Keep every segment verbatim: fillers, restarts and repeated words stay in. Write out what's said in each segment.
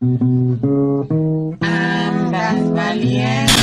Ambas valientes.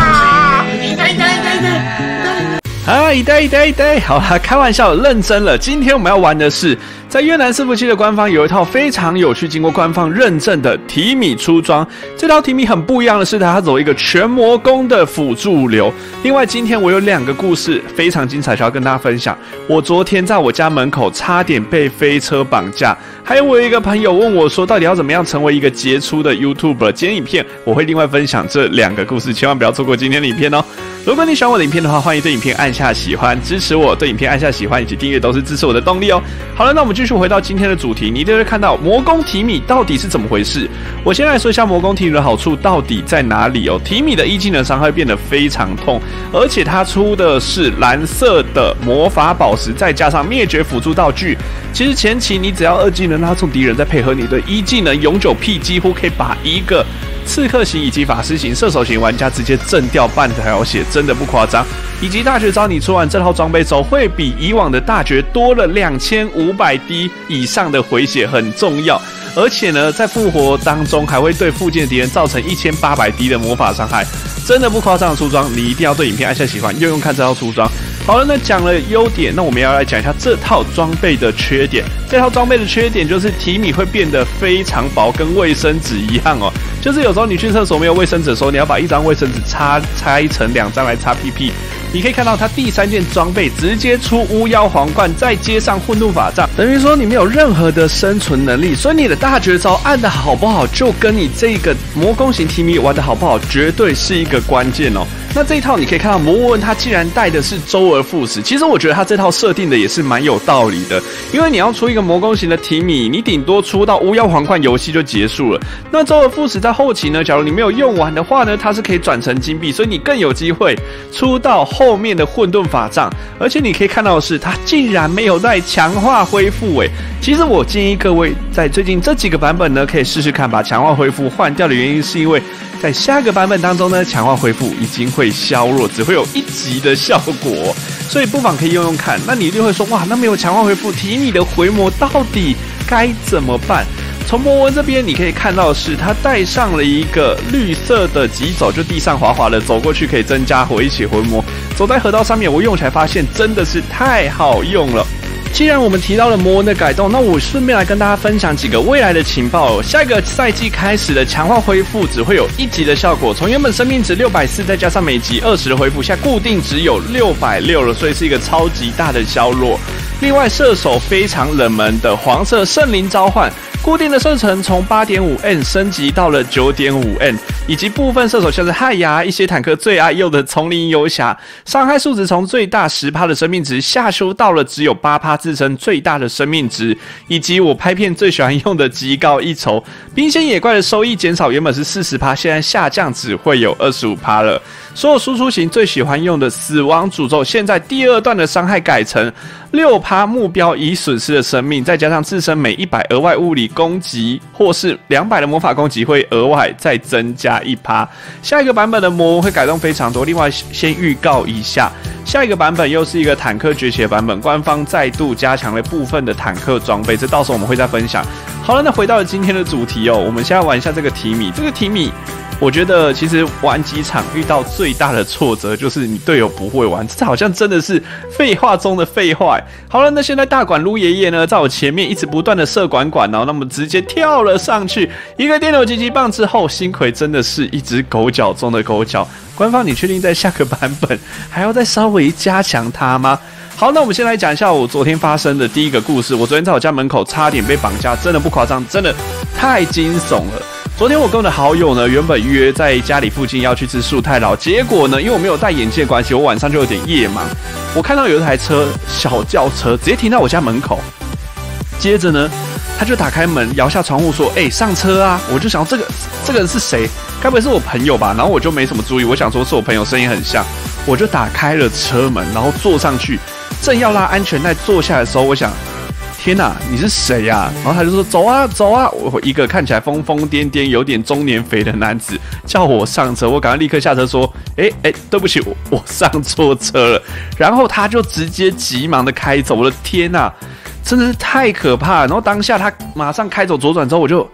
啊，一代一代一代，好啦，开玩笑，认真了。今天我们要玩的是，在越南伺服器的官方有一套非常有趣、经过官方认证的提米出装。这套提米很不一样的是，它走一个全魔攻的辅助流。另外，今天我有两个故事非常精彩，想要跟大家分享。我昨天在我家门口差点被飞车绑架，还有我有一个朋友问我说，到底要怎么样成为一个杰出的 YouTuber？ 今天影片我会另外分享这两个故事，千万不要错过今天的影片哦。如果你喜欢我的影片的话，欢迎对影片按下喜欢，支持我，对影片按下喜欢以及订阅都是支持我的动力哦。好了，那我们继续回到今天的主题，你一定会看到魔攻提米到底是怎么回事。我先来说一下魔攻提米的好处到底在哪里哦。提米的一技能伤害变得非常痛，而且它出的是蓝色的魔法宝石，再加上灭绝辅助道具。其实前期你只要二技能拉中敌人，再配合你的一技能永久P，几乎可以把一个刺客型以及法师型、射手型玩家直接震掉半条血，真的不夸张。以及大绝招，你出完这套装备之后，会比以往的大绝多了两千五百滴以上的回血，很重要。而且呢，在复活当中还会对附近的敌人造成一千八百滴的魔法伤害，真的不夸张的出装，你一定要对影片按下喜欢，用用看这套出装。好了，那讲了优点，那我们要来讲一下这套装备的缺点。这套装备的缺点就是提米会变得非常薄，跟卫生纸一样哦。就是有时候你去厕所没有卫生纸的时候，你要把一张卫生纸擦拆成两张来擦屁屁。你可以看到它第三件装备直接出巫妖皇冠，再接上混沌法杖，等于说你没有任何的生存能力，所以你的大绝招按的好不好，就跟你这个魔攻型提米玩的好不好，绝对是一个关键哦。那这一套你可以看到魔文他既然带的是周而复始，其实我觉得他这套设定的也是蛮有道理的，因为你要出一个魔攻型的提米，你顶多出到巫妖皇冠游戏就结束了。那周而复始在后期呢，假如你没有用完的话呢，它是可以转成金币，所以你更有机会出到后面的混沌法杖。而且你可以看到的是，它竟然没有在强化恢复诶。其实我建议各位在最近这几个版本呢，可以试试看把强化恢复换掉的原因，是因为在下个版本当中呢，强化恢复已经会削弱，只会有一级的效果，所以不妨可以用用看。那你一定会说，哇，那没有强化恢复，提米的回魔到底该怎么办？从魔文这边你可以看到的是，它带上了一个绿色的疾走，就地上滑滑的走过去可以增加回血回魔。走在河道上面，我用起来发现真的是太好用了。既然我们提到了魔文的改动，那我顺便来跟大家分享几个未来的情报哦。下一个赛季开始的强化恢复只会有一级的效果，从原本生命值六百四再加上每集二十的恢复，现在固定只有六百六了，所以是一个超级大的削弱。另外，射手非常冷门的黄色圣灵召唤，固定的射程从 八点五 N 升级到了 九点五 N， 以及部分射手像是亥牙一些坦克最爱用的丛林游侠，伤害数值从最大 百分之十 的生命值下修到了只有 百分之八， 自身最大的生命值，以及我拍片最喜欢用的极高一筹冰仙野怪的收益减少，原本是 百分之四十， 现在下降只会有 百分之二十五 了。所有输出型最喜欢用的死亡诅咒，现在第二段的伤害改成 百分之六 目标已损失的生命，再加上自身每一百额外物理攻击或是两百的魔法攻击会额外再增加 百分之一。下一个版本的魔文会改动非常多，另外先预告一下，下一个版本又是一个坦克崛起的版本，官方再度加强了部分的坦克装备，这到时候我们会再分享。好了，那回到了今天的主题哦，我们现在玩一下这个提米。这个提米我觉得其实玩几场遇到最大的挫折就是你队友不会玩，这好像真的是废话中的废话。好了，那现在大管撸爷爷呢在我前面一直不断的射管管哦，那么直接跳了上去，一个电流击击棒之后，星葵真的是一只狗脚中的狗脚。官方你确定在下个版本还要再稍微加强它吗？好，那我们先来讲一下我昨天发生的第一个故事。我昨天在我家门口差点被绑架，真的不夸张，真的太惊悚了。昨天我跟我的好友呢，原本约在家里附近要去吃素太郎，结果呢，因为我没有戴眼镜的关系，我晚上就有点夜盲。我看到有一台车，小轿车直接停到我家门口，接着呢，他就打开门，摇下窗户说：“哎、欸，上车啊！”我就想这个这个人是谁？该不会是我朋友吧？然后我就没什么注意，我想说是我朋友，声音很像，我就打开了车门，然后坐上去，正要拉安全带坐下来的时候，我想。天哪，你是谁呀、啊？然后他就说走啊走啊，我一个看起来疯疯癫癫、有点中年肥的男子叫我上车，我赶快立刻下车说，哎哎，对不起，我我上错车了。然后他就直接急忙的开走，我的天哪，真的是太可怕了。然后当下他马上开走左转之后，我就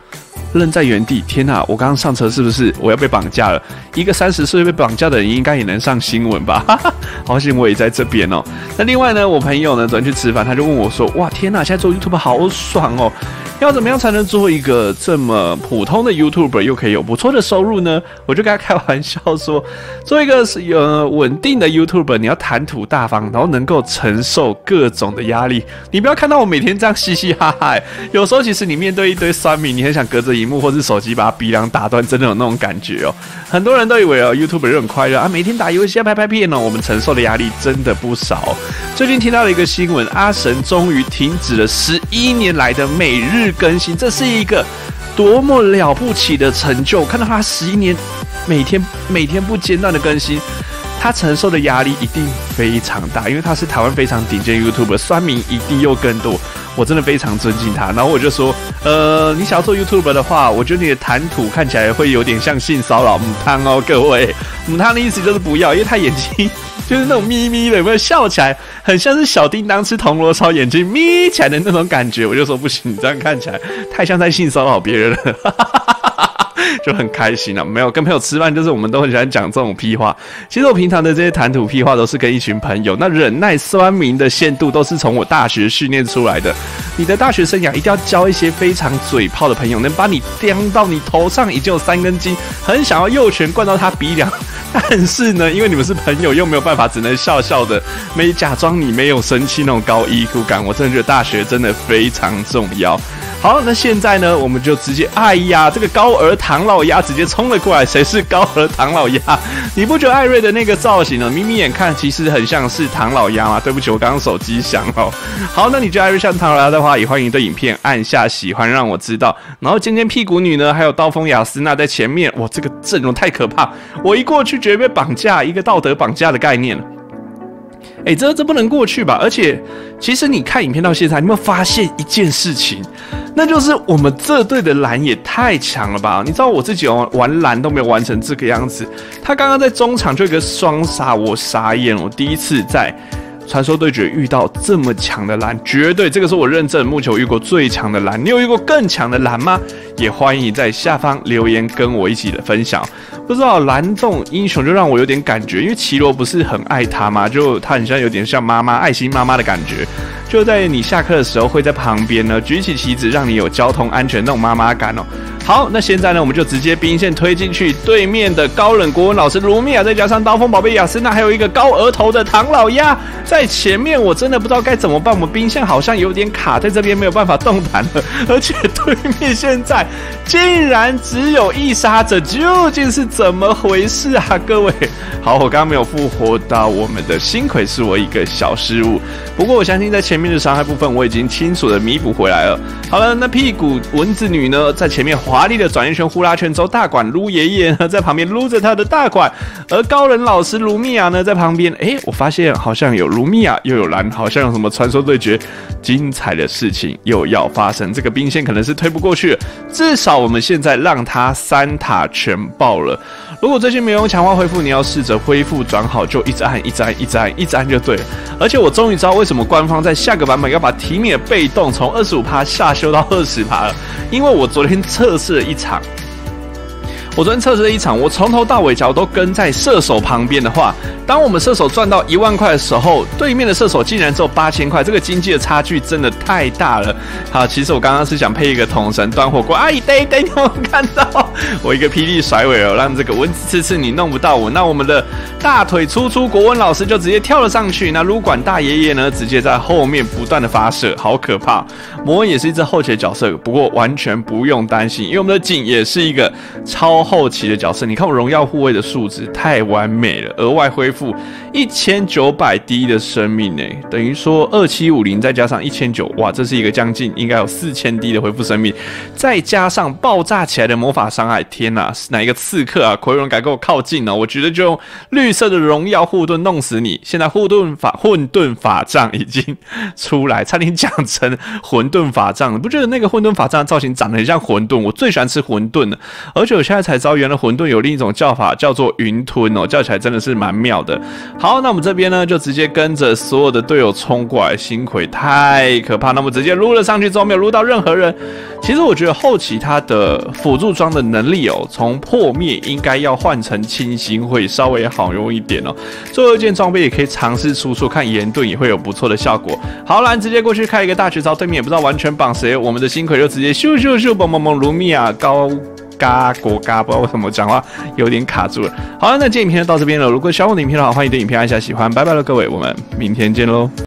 愣在原地。天哪，我刚刚上车是不是我要被绑架了？一个三十岁被绑架的人应该也能上新闻吧？哈哈，好险我也在这边哦。那另外呢，我朋友呢昨天去吃饭，他就问我说：“哇，天哪，现在做 YouTube 好爽哦！要怎么样才能做一个这么普通的 YouTuber 又可以有不错的收入呢？”我就跟他开玩笑说，做一个呃稳定的 YouTuber， 你要谈吐大方，然后能够承受各种的压力。你不要看到我每天这样嘻嘻哈哈，有时候其实你面对一堆酸民，你很想隔着荧幕或是手机把他鼻梁打断，真的有那种感觉哦。很多人都以为哦 YouTuber 就很快乐啊，每天打游戏啊拍拍片哦，我们承受的压力真的不少。最近听到了一个新闻，阿神终于停止了十一年来的每日更新，这是一个多么了不起的成就！看到他十一年每天每天不间断的更新，他承受的压力一定非常大，因为他是台湾非常顶尖 YouTuber， 酸民一定又更多。我真的非常尊敬他。然后我就说，呃，你想要做 YouTuber 的话，我觉得你的谈吐看起来会有点像性骚扰，母汤哦，各位，母汤的意思就是不要，因为他眼睛就是那种眯眯的，有没有笑起来很像是小叮当吃铜锣烧眼睛眯起来的那种感觉。我就说不行，你这样看起来太像在性骚扰别人了。就很开心啊，没有跟朋友吃饭，就是我们都很喜欢讲这种屁话。其实我平常的这些谈吐屁话都是跟一群朋友，那忍耐酸民的限度都是从我大学训练出来的。你的大学生涯一定要交一些非常嘴炮的朋友，能把你叼到你头上已经有三根筋，很想要右拳灌到他鼻梁，但是呢，因为你们是朋友，又没有办法，只能笑笑的，没假装你没有生气那种高 E Q 感。我真的觉得大学真的非常重要。好，那现在呢，我们就直接，哎呀，这个高额唐老鸭直接冲了过来。谁是高额唐老鸭？你不觉得艾瑞的那个造型呢，眯眯眼看其实很像是唐老鸭吗？对不起，我刚刚手机响哦。好，那你觉得艾瑞像唐老鸭的话，也欢迎对影片按下喜欢，让我知道。然后今天屁股女呢，还有刀锋雅斯娜在前面，哇，这个阵容太可怕！我一过去绝对被绑架，一个道德绑架的概念。哎，这这不能过去吧？而且，其实你看影片到现在，你有没有发现一件事情？那就是我们这队的蓝也太强了吧！你知道我自己玩蓝都没有玩成这个样子。他刚刚在中场就一个双杀，我傻眼！我第一次在传说对决遇到这么强的蓝，绝对这个是我认证目前我遇过最强的蓝。你有遇过更强的蓝吗？也欢迎在下方留言跟我一起的分享。不知道蓝洞英雄就让我有点感觉，因为奇罗不是很爱他吗？就他很像有点像妈妈爱心妈妈的感觉，就在你下课的时候会在旁边呢举起旗子，让你有交通安全那种妈妈感哦。好，那现在呢，我们就直接兵线推进去，对面的高冷国文老师卢米亚，再加上刀锋宝贝雅斯娜，还有一个高额头的唐老鸭在前面，我真的不知道该怎么办。我们兵线好像有点卡在这边，没有办法动弹了，而且对面现在竟然只有一杀者，究竟是怎么回事啊，各位？好，我刚刚没有复活到我们的，幸亏是我一个小失误。不过我相信在前面的伤害部分，我已经清楚的弥补回来了。好了，那屁股蚊子女呢，在前面华丽的转一圈呼啦圈之后，大管撸爷爷呢在旁边撸着他的大管，而高人老师卢米亚呢在旁边，哎，我发现好像有卢米亚又有蓝，好像有什么传说对决，精彩的事情又要发生。这个兵线可能是推不过去了，至少我们现在让他三塔全爆了。如果最近没有用强化恢复，你要试着恢复转好，就一直按，一直按，一直按，一直按就对了。而且我终于知道为什么官方在下个版本要把提米的被动从 百分之二十五 下修到 百分之二十 了，因为我昨天测试了一场。我昨天测试了一场，我从头到尾只要都跟在射手旁边的话，当我们射手赚到一万块的时候，对面的射手竟然只有八千块，这个经济的差距真的太大了。好，其实我刚刚是想配一个统神端火锅，阿姨对对，你有看到我一个霹雳甩尾哦，让这个蚊子刺刺你弄不到我。那我们的大腿粗粗国文老师就直接跳了上去，那撸管大爷爷呢，直接在后面不断的发射，好可怕。魔恩也是一只后期的角色，不过完全不用担心，因为我们的景也是一个超后期的角色。你看我荣耀护卫的数值太完美了，额外恢复一千九百滴的生命诶，等于说二七五零再加上一千九百，哇，这是一个将近应该有四千滴的恢复生命，再加上爆炸起来的魔法伤害，天哪，是哪一个刺客啊？奎伦敢跟我靠近呢、哦？我觉得就用绿色的荣耀护盾弄死你。现在护盾法混沌法杖已经出来，差点讲成混沌法杖了。不觉得那个混沌法杖的造型长得很像馄饨？我最喜欢吃馄饨了，而且我现在才知道，原来馄饨有另一种叫法叫做云吞哦，叫起来真的是蛮妙的。 的。好，那我们这边呢就直接跟着所有的队友冲过来，星魁太可怕，那么直接撸了上去之后没有撸到任何人。其实我觉得后期他的辅助装的能力哦，从破灭应该要换成清新会稍微好用一点哦。最后一件装备也可以尝试出出看岩盾也会有不错的效果。好，蓝直接过去开一个大绝招，对面也不知道完全绑谁，我们的星魁就直接咻咻咻蹦蹦蹦卢米亚高嘎国嘎，不知道为什么讲话有点卡住了。好了，那这影片就到这边了。如果喜欢我的影片的话，欢迎对影片按下喜欢，拜拜了各位，我们明天见喽。